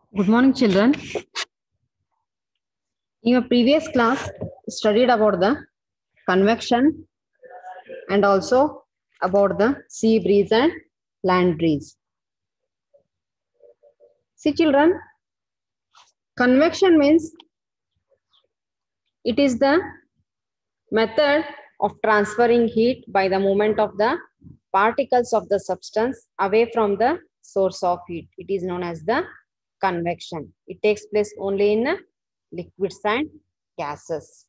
Good morning, children. In your previous class, studied about the convection and also about the sea breeze and land breeze. See, children, convection means it is the method of transferring heat by the movement of the particles of the substance away from the source of heat. It is known as the convection. It takes place only in liquids and gases.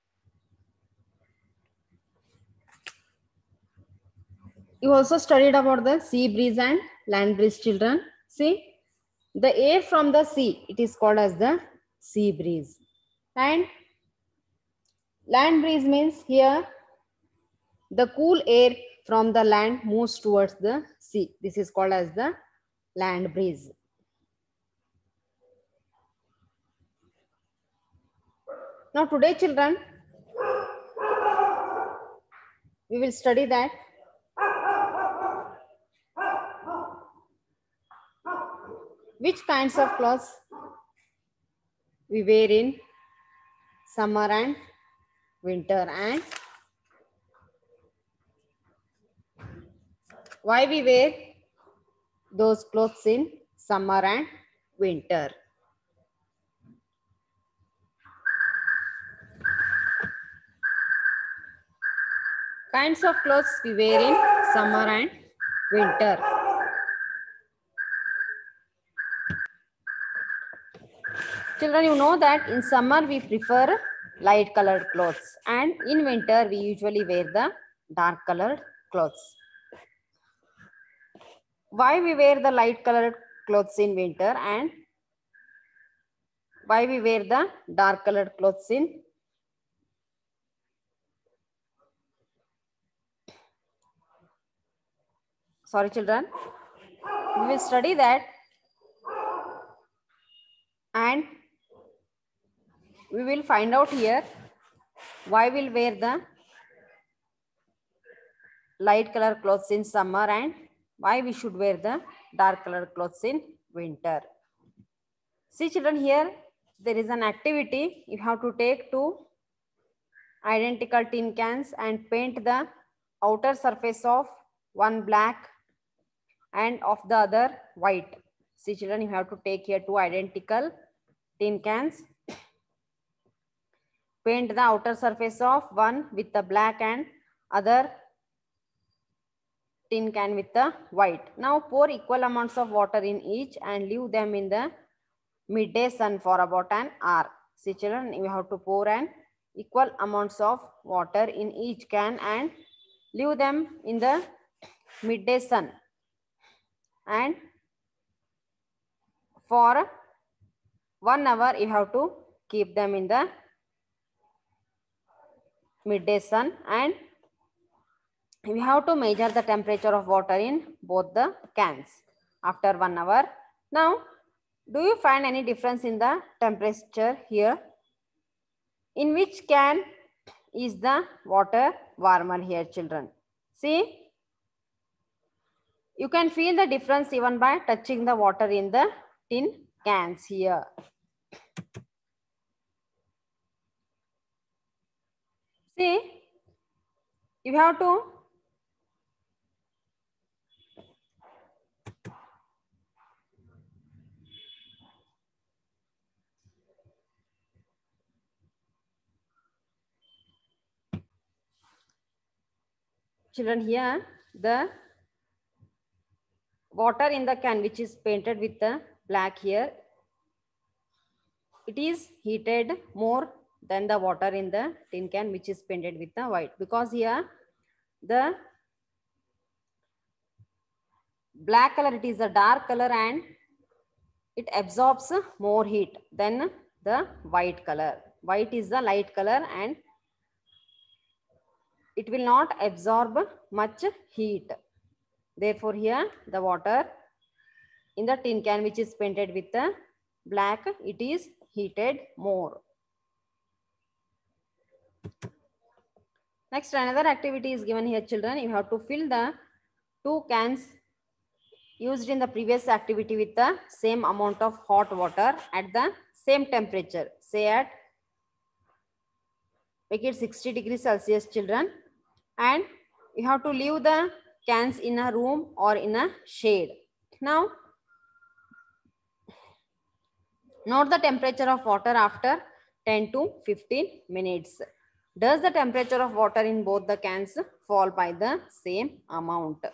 You also studied about the sea breeze and land breeze, children. See, the air from the sea, it is called as the sea breeze. And land breeze means here the cool air from the land moves towards the sea. This is called as the land breeze. Now today, children, we will study that which kinds of clothes we wear in summer and winter, and why we wear those clothes in summer and winter. Kinds of clothes we wear in summer and winter. Children, you know that in summer we prefer light colored clothes, and in winter we usually wear the dark colored clothes. Why we wear the light colored clothes in winter and why we wear the dark colored clothes in sorry children, we will study that, and we will find out here why we'll wear the light color clothes in summer and why we should wear the dark colored clothes in winter. See children, here there is an activity. You have to take two identical tin cans and paint the outer surface of one black and of the other white. See children, you have to take here two identical tin cans, paint the outer surface of one with the black and other tin can with the white. Now pour equal amounts of water in each and leave them in the midday sun for about an hour. See children, you have to pour an equal amounts of water in each can and leave them in the midday sun, and for 1 hour you have to keep them in the midday sun, and we have to measure the temperature of water in both the cans after 1 hour. Now, do you find any difference in the temperature here? In which can is the water warmer here, children? See, you can feel the difference even by touching the water in the tin cans here. See, you have to children, here the water in the can which is painted with the black here, it is heated more than the water in the tin can which is painted with the white, because here the black color, it is a dark color and it absorbs more heat than the white color. White is the light color and it will not absorb much heat. Therefore, here the water in the tin can which is painted with the black, it is heated more. Next, another activity is given here, children. You have to fill the two cans used in the previous activity with the same amount of hot water at the same temperature. Say at, make it 60 degrees Celsius, children. And you have to leave the cans in a room or in a shade. Now, note the temperature of water after 10 to 15 minutes. Does the temperature of water in both the cans fall by the same amount?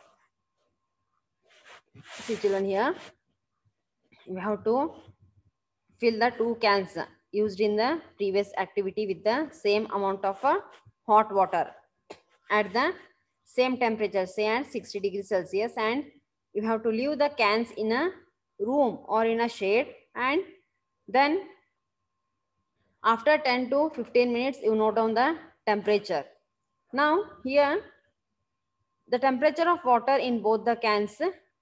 See, children, here we have to fill the two cans used in the previous activity with the same amount of hot water at the same temperature, say at 60 degrees Celsius, and you have to leave the cans in a room or in a shade, and then after 10 to 15 minutes you note down the temperature. Now here the temperature of water in both the cans,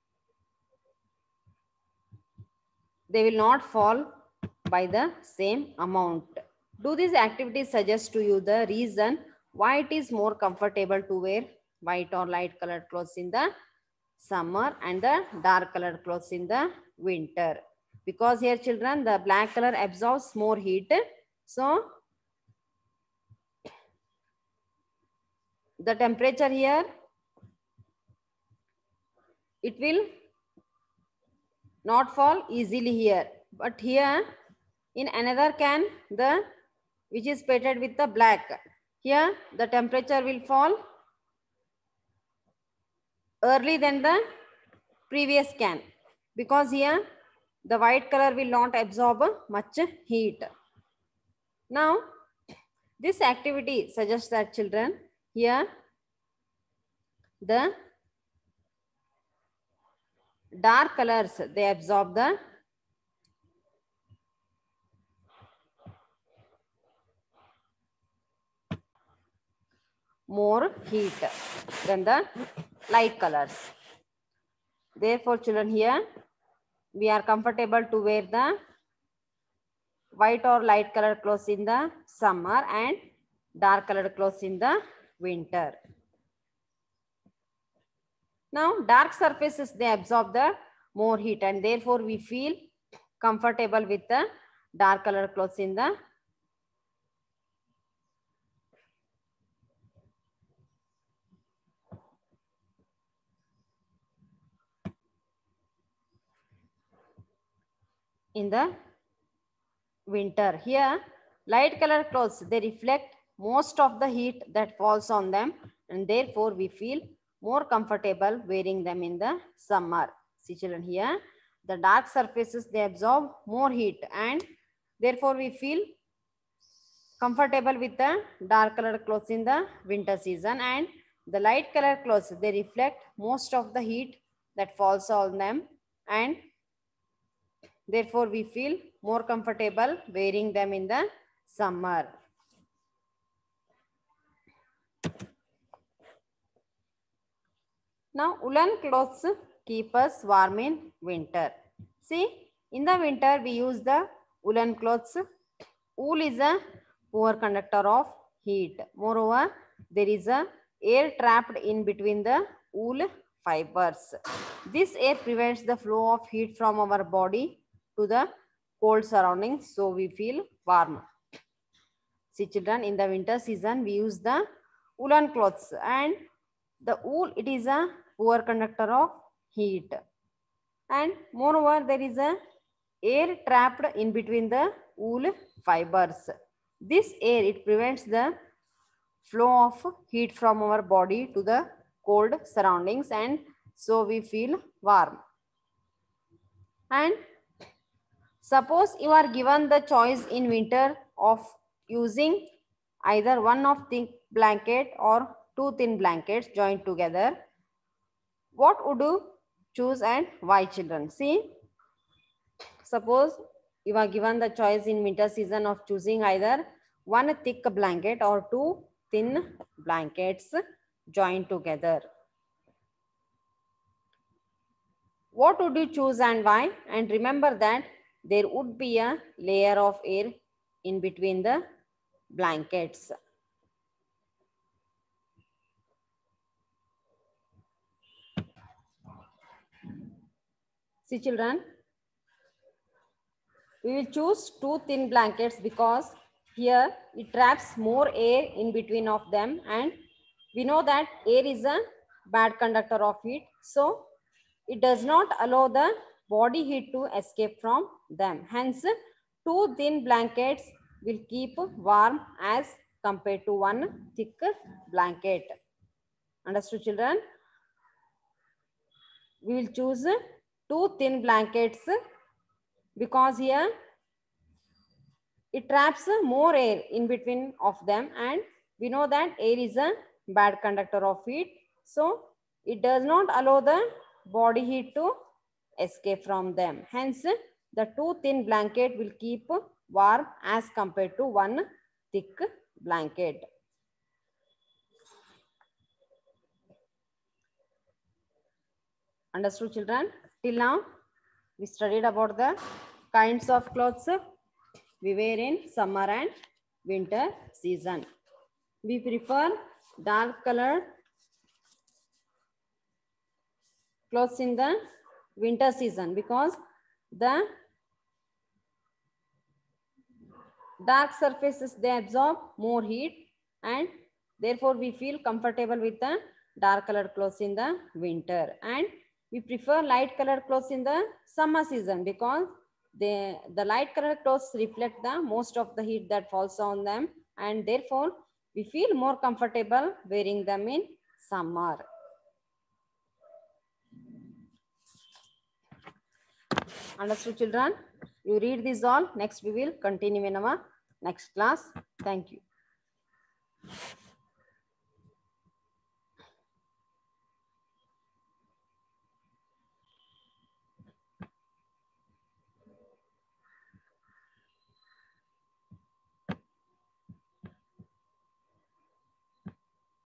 they will not fall by the same amount. Do these activities suggest to you the reason why it is more comfortable to wear white or light colored clothes in the summer and the dark colored clothes in the winter? Because here, children, the black color absorbs more heat. So the temperature here, it will not fall easily here. But here in another can, the which is painted with the black, here the temperature will fall early than the previous can, because here the white color will not absorb much heat. Now this activity suggests that, children, here the dark colors, they absorb the more heat than the light colors. Therefore, children, here we are comfortable to wear the white or light colored clothes in the summer and dark colored clothes in the winter. Now, dark surfaces, they absorb the more heat, and therefore we feel comfortable with the dark colored clothes in the winter. Here, light colored clothes, they reflect most of the heat that falls on them, and therefore we feel more comfortable wearing them in the summer. See, children, here the dark surfaces, they absorb more heat, and therefore we feel comfortable with the dark colored clothes in the winter season, and the light colored clothes, they reflect most of the heat that falls on them, and therefore we feel more comfortable wearing them in the summer. Now, woolen clothes keep us warm in winter. See, in the winter we use the woolen clothes. Wool is a poor conductor of heat. Moreover, there is a air trapped in between the wool fibers. This air prevents the flow of heat from our body to the cold surroundings, so we feel warm. See, children, in the winter season we use the woolen clothes, and the wool, it is a poor conductor of heat, and moreover there is a air trapped in between the wool fibers. This air, it prevents the flow of heat from our body to the cold surroundings, and so we feel warm. And suppose you are given the choice in winter of using either one of thick blanket or two thin blankets joined together, what would you choose and why, children? See, suppose you are given the choice in winter season of choosing either one thick blanket or two thin blankets joined together. What would you choose and why? And remember that there would be a layer of air in between the blankets. See children, we will choose two thin blankets because here it traps more air in between of them, and we know that air is a bad conductor of heat. So it does not allow the body heat to escape from them. Hence, two thin blankets will keep warm as compared to one thick blanket. Understood children? We will choose two thin blankets because here it traps more air in between of them, and we know that air is a bad conductor of heat. So it does not allow the body heat to escape from them. Hence, the two thin blanket will keep warm as compared to one thick blanket. Understood children? Till now, we studied about the kinds of clothes we wear in summer and winter season. We prefer dark colored clothes in the winter season because the dark surfaces, they absorb more heat, and therefore we feel comfortable with the dark colored clothes in the winter. And we prefer light colored clothes in the summer season because the light colored clothes reflect the most of the heat that falls on them, and therefore we feel more comfortable wearing them in summer. Understood children? You read this all. Next we will continue in our next class. Thank you.